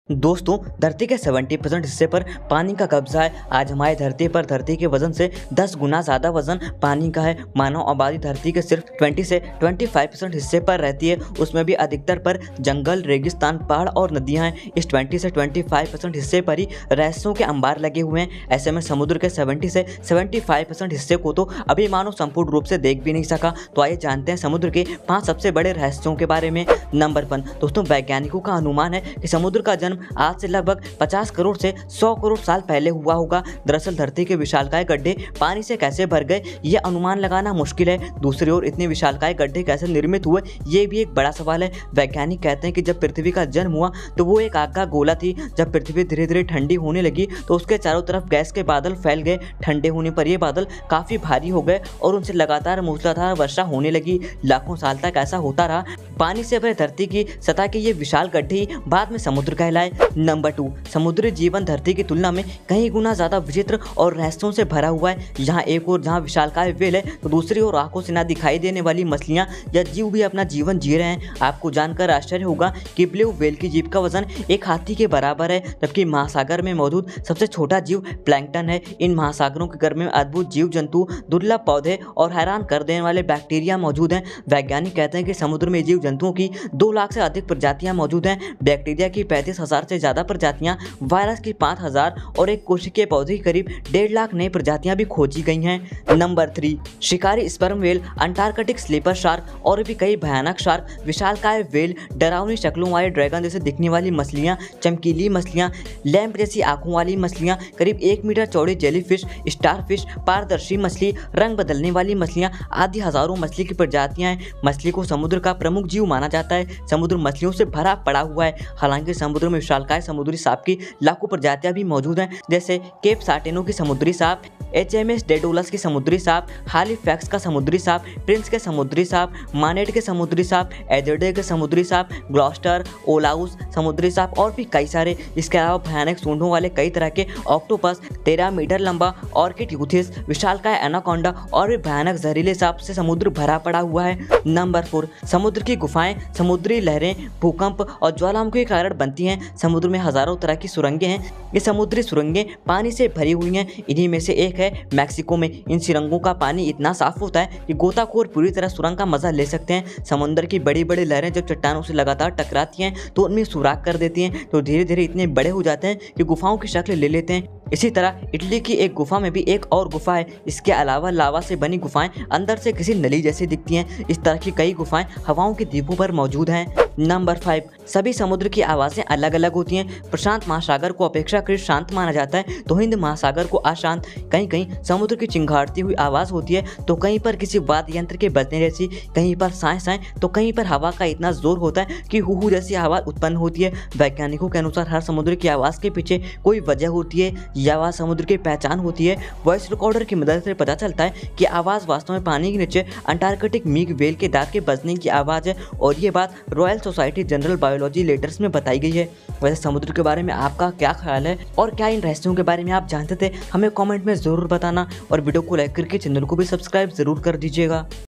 दोस्तों, धरती के 70% हिस्से पर पानी का कब्जा है। आज हमारी धरती पर धरती के वजन से 10 गुना ज़्यादा वजन पानी का है। मानव आबादी धरती के सिर्फ 20 से 25% हिस्से पर रहती है, उसमें भी अधिकतर पर जंगल, रेगिस्तान, पहाड़ और नदियां हैं। इस 20 से 25% हिस्से पर ही रहस्यों के अंबार लगे हुए हैं। ऐसे में समुद्र के 70 से 75% हिस्से को तो अभी मानव संपूर्ण रूप से देख भी नहीं सका। तो आइए जानते हैं समुद्र के 5 सबसे बड़े रहस्यों के बारे में। नंबर 1 दोस्तों, वैज्ञानिकों का अनुमान है कि समुद्र का जन्म आज से लगभग 50 करोड़ से 100 करोड़ साल पहले हुआ होगा। दरअसल धरती के विशालकाय गड्ढे पानी से कैसे भर गए, ये अनुमान लगाना मुश्किल है। दूसरी ओर इतने विशालकाय गड्ढे कैसे निर्मित हुए, ये भी एक बड़ा सवाल है। वैज्ञानिक कहते हैं कि जब पृथ्वी का जन्म हुआ तो वो एक आग का गोला थी। जब पृथ्वी धीरे धीरे ठंडी होने लगी तो उसके चारों तरफ गैस के बादल फैल गए। ठंडे होने पर ये बादल काफी भारी हो गए और उनसे लगातार मूसलाधार वर्षा होने लगी। लाखों साल तक ऐसा होता रहा। पानी से भरे धरती की सतह के ये विशाल गड्ढे बाद में समुद्र कहलाए। नंबर 2, समुद्री जीवन धरती की तुलना में कई गुना ज्यादा विचित्र और रहस्यों से भरा हुआ है। यहाँ एक और जहाँ विशालकाय व्हेल है तो दूसरी ओर आंखों से ना दिखाई देने वाली मछलियाँ या जीव भी अपना जीवन जी रहे हैं। आपको जानकर आश्चर्य होगा कि ब्लू व्हेल की जीभ का वजन एक हाथी के बराबर है, जबकि महासागर में मौजूद सबसे छोटा जीव प्लैंकटन है। इन महासागरों के गर्भ में अद्भुत जीव जंतु, दुर्लभ पौधे और हैरान कर देने वाले बैक्टीरिया मौजूद हैं। वैज्ञानिक कहते हैं कि समुद्र में जीव जंतुओं की 2 लाख से अधिक प्रजातियां मौजूद हैं। बैक्टीरिया की 35,000 से ज्यादा प्रजातियां, वायरस की 5,000 और एक कोशिकीय पौधे की करीब 1.5 लाख नई प्रजातियां भी खोजी गई हैं। नंबर 3, शिकारी sperm whale, Antarctic sleeper shark और भी कई भयानक शार्क, विशालकाय व्हेल, डरावनी शक्लों वाले ड्रैगन जैसे दिखने वाली मछलियां, चमकीली मछलियां, लैंप जैसी आंखों वाली मछलियां, करीब 1 मीटर चौड़ी जेलीफिश, स्टारफिश, पारदर्शी मछली, रंग बदलने वाली मछलियां आदि हजारों मछली की प्रजातियां हैं। मछली को समुद्र का प्रमुख जीव माना जाता है। समुद्र मछलियों से भरा पड़ा हुआ है। हालांकि समुद्र में विशालकाय समुद्री सांप की लाखों प्रजातियां भी मौजूद हैं, जैसे केप सार्टेनो की समुद्री सांप, HMS डेडोलस की समुद्री सांप, हालीफैक्स का समुद्री सांप, प्रिंस के समुद्री सांप, मानेट के समुद्री सांप, एजर्डे के समुद्री सांप, ग्लॉस्टर, ओलाउस समुद्री सांप और भी कई सारे। इसके अलावा भयानक सूंडों वाले कई तरह के ऑक्टोपस, 13 मीटर लंबा ऑर्किड यूथिस, विशालकाय एनाकोंडा और भी भयानक जहरीले सांप से समुद्र भरा पड़ा हुआ है। नंबर 4, समुद्र की गुफाएं, समुद्री लहरें, भूकंप और ज्वालामुखी के कारण बनती हैं। समुद्र में हजारों तरह की सुरंगें हैं। ये समुद्री सुरंगें पानी से भरी हुई हैं। इन्हीं में से एक है मैक्सिको में। इन सुरंगों का पानी इतना साफ होता है कि गोताखोर पूरी तरह सुरंग का मजा ले सकते हैं। समुद्र की बड़ी बड़ी लहरें जब चट्टानों से लगातार टकराती हैं तो उनमें सुराख कर देती हैं, तो धीरे धीरे इतने बड़े हो जाते हैं कि गुफाओं की शक्ल ले लेते हैं। इसी तरह इटली की एक गुफा में भी एक और गुफा है। इसके अलावा लावा से बनी गुफाएं अंदर से किसी नली जैसी दिखती हैं। इस तरह की कई गुफाएं हवाओं के द्वीपों पर मौजूद हैं। नंबर 5, सभी समुद्र की आवाज़ें अलग अलग होती हैं। प्रशांत महासागर को अपेक्षाकृत शांत माना जाता है तो हिंद महासागर को अशांत। कहीं कहीं समुद्र की चिंगारती हुई आवाज़ होती है तो कहीं पर किसी वाद्य यंत्र के बजने जैसी, कहीं पर साएं साएं तो कहीं पर हवा का इतना जोर होता है कि हू जैसी आवाज़ उत्पन्न होती है। वैज्ञानिकों के अनुसार हर समुद्र की आवाज़ के पीछे कोई वजह होती है। यह आवाज़ समुद्र की पहचान होती है। वॉइस रिकॉर्डर की मदद से पता चलता है कि आवाज़ वास्तव में पानी के नीचे अंटार्कटिक मीग व्हेल के दांत के बजने की आवाज़ है और ये बात Royal Society general biology letters में बताई गई है। वैसे समुद्र के बारे में आपका क्या ख्याल है और क्या इन रहस्यों के बारे में आप जानते थे, हमें कमेंट में ज़रूर बताना और वीडियो को लाइक करके चैनल को भी सब्सक्राइब ज़रूर कर दीजिएगा।